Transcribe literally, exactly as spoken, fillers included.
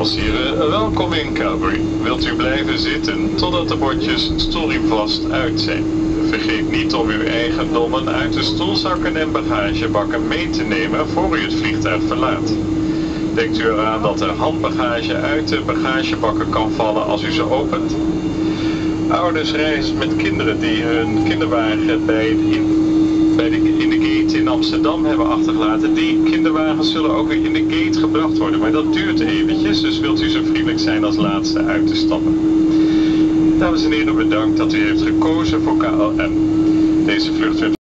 Dames en heren, welkom in Calgary. Wilt u blijven zitten totdat de bordjes stoelriem uit zijn? Vergeet niet om uw eigendommen uit de stoelzakken en bagagebakken mee te nemen voor u het vliegtuig verlaat. Denkt u eraan dat er handbagage uit de bagagebakken kan vallen als u ze opent? Ouders reizen met kinderen die hun kinderwagen bij in, bij de, in de gate in Amsterdam hebben achtergelaten. Die kinderwagens zullen ook weer in de gate gebracht worden, maar dat duurt eventjes, dus wilt u zo vriendelijk zijn als laatste uit te stappen. Dames en heren, bedankt dat u heeft gekozen voor K L M. Deze vlucht werd